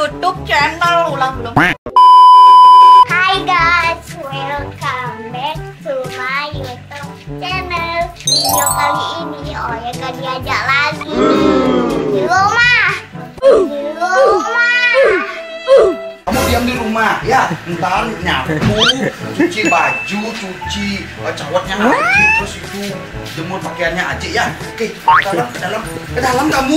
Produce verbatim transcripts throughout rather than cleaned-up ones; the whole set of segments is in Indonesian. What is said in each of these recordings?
YouTube channel ulang belum? Hi guys, welcome back to my YouTube channel. Video kali ini Oya gak diajak lagi di rumah. Di rumah. Kamu diam di rumah ya, ntar nyapu, cuci baju, cuci cawatnya Aji, terus itu jemur pakaiannya Aji ya. Oke, ke dalam, ke dalam, ke dalam kamu.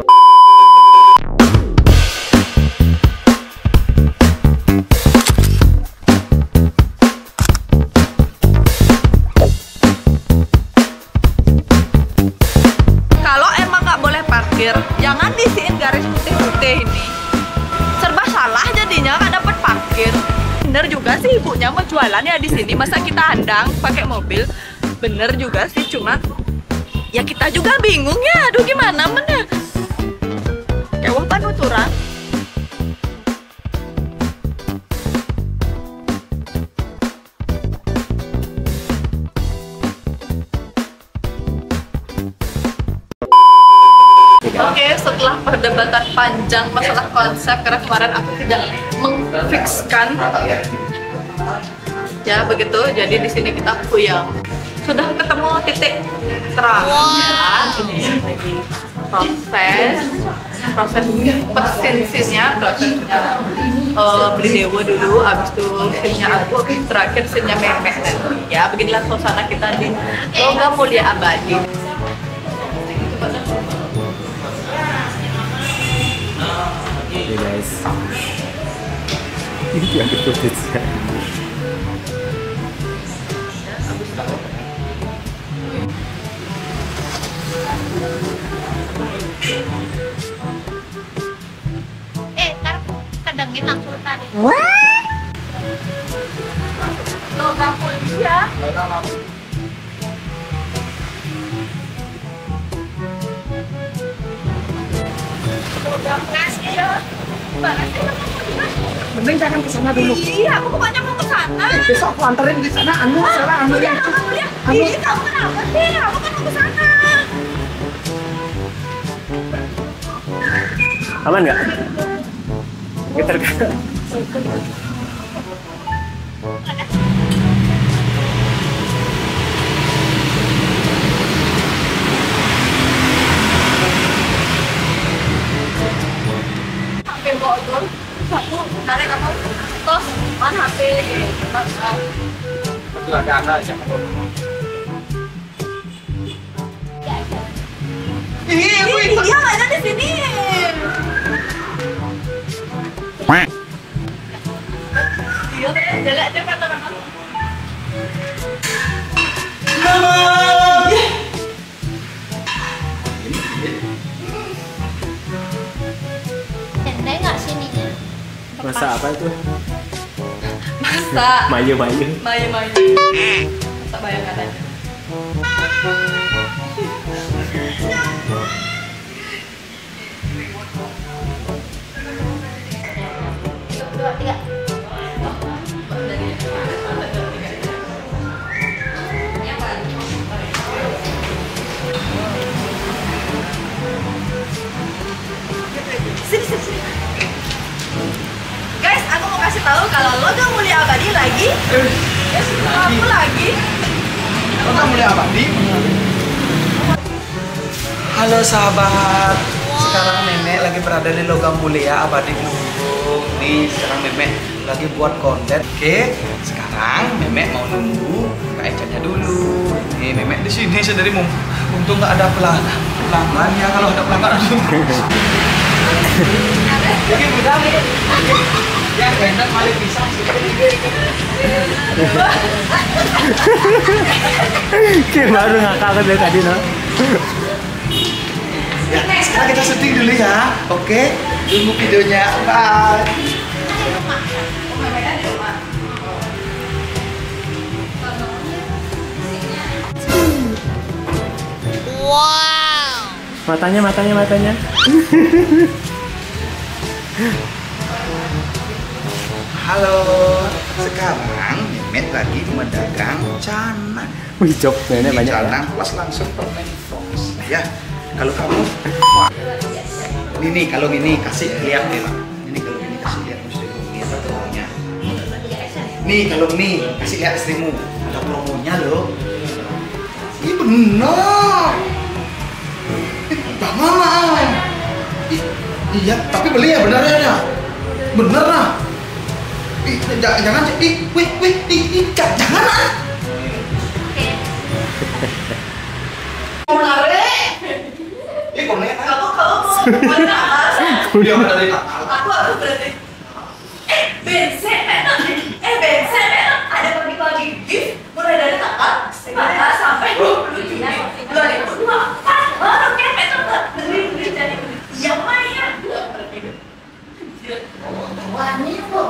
Kalau emang nggak boleh parkir, jangan disiin garis putih-putih ini. Serba salah jadinya nggak dapat parkir. Bener juga sih ibunya mau jualan ya di sini, masa kita handang pakai mobil. Bener juga sih, cuma ya kita juga bingung ya. Aduh gimana mana? Kewah panuturan. Oke, setelah perdebatan panjang masalah konsep karena kemarin aku tidak memfikskan, ya begitu. Jadi di sini kita puyeng. Sudah ketemu titik terangnya. Ini lagi proses, proses persinsinnya, prosesnya uh, beli dewa dulu, abis itu sinnya aku, terakhir sinnya memek. Ya beginilah suasana kita di Logam Mulia Abadi. Oke guys, ini diambil footage-nya. Eh, ntar kedengin langsung tadi. Logam Mulia. Mending jangan ke sana dulu. Iya, aku bukannya mau ke sana. Eh, besok aku anterin di sana. Anu, salah anu Iya, yang itu. kamu lihat. Anu. Ih, kamu kenapa sih? Aku kan mau ke sana. Aman nggak? Getar kan? Sampai Bogor, satu, tarik kamu. Terus, mana H P? Itu ada anak aja. Ih, ibu itu. Iya, nggak ada di sini. Iya, jelek aja kata orang. Cendai nggak sininya? Masa apa itu? Masa. Mayu-mayu. Mayu-mayu. Masa bayangkan aja. Dua, tiga. Sini, sini, sini. Guys, aku mau kasih tahu kalau Logam Mulia Abadi lagi. Yes, aku lagi. Logam Mulia Abadi. Halo sahabat, sekarang Memek lagi berada di Logam Mulia Abadi Lumbung. Nih sekarang Memek lagi buat konten. Oke, sekarang Memek mau nunggu Kak Ecanya dulu. Nih Memek di sini sendiri mum. Untung nggak ada pelanggan. Pelanggan ya, kalau ada pelanggan langsung. Jadi mudah nih. Ya enak malah pisang sih. Kayak baru ngakak dari tadi no. Ya, sekarang kita syuting dulu ya. Oke, tunggu videonya. Bye. Matanya, matanya, matanya. Halo, sekarang Memet lagi mendagang canang. Wih, job nenek Ini banyak ya. canang plus langsung permen Fox. Ya, kalau kamu, ini nih kalau ini kasih lihat nih lah. Ini kalau Nih kalau nih kasih lihat istrimu, ada promonya loh. Ini benar. Eh, jangan lah. Ih, iya, tapi beli ya benar ya. Bener lah. Ih, jangan, jangan, ih, wih, wih, ih, ih, jangan, jangan lah. Mau narik? Ih, kok naik? Kamu kamu mau kemana? Dia ada di nakal. Aku aku berarti. Eh, bensin enak. Eh, bensin enak. Ada pagi-pagi gift mulai dari tanggal lima sampai dua puluh Juni dua ribu dua puluh empat. Baru kepet tuh beli beli jadi beli. Yang lumayan. Wani kok.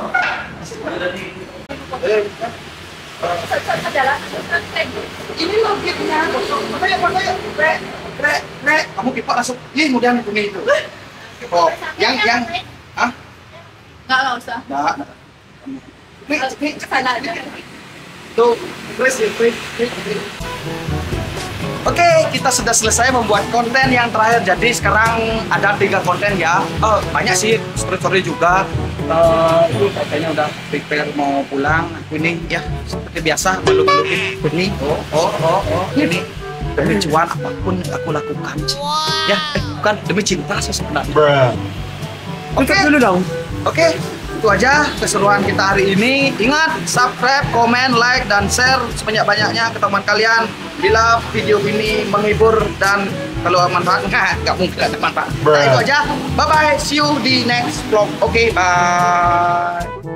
Adalah Ini loh gitnya. Makanya, makanya, rek, rek, rek. Kamu pipa langsung. Ih, kemudian ini itu. Oh, yang, yang, ah, nggak nggak usah. enggak. Nih, nih, Kesana aja. tuh, Chris, ya, Chris, Chris, Chris. Oke, kita sudah selesai membuat konten yang terakhir. Jadi sekarang ada tiga konten ya. Oh, banyak sih story-story juga. Uh, itu kayaknya udah prepare mau pulang. Aku ini ya seperti biasa malu-maluin. Ini, oh, oh, oh, oh, ini demi cuan apapun aku lakukan. Ya, eh, bukan demi cinta sebenarnya. Oke, Tutup dulu dong. Oke, itu aja keseruan kita hari ini. Ingat, subscribe, komen, like, dan share sebanyak-banyaknya ke teman kalian. Bila video ini menghibur dan kalau manfaat, nggak, nggak mungkin ada manfaat. Nah, itu aja. Bye-bye. See you di next vlog. Oke, bye.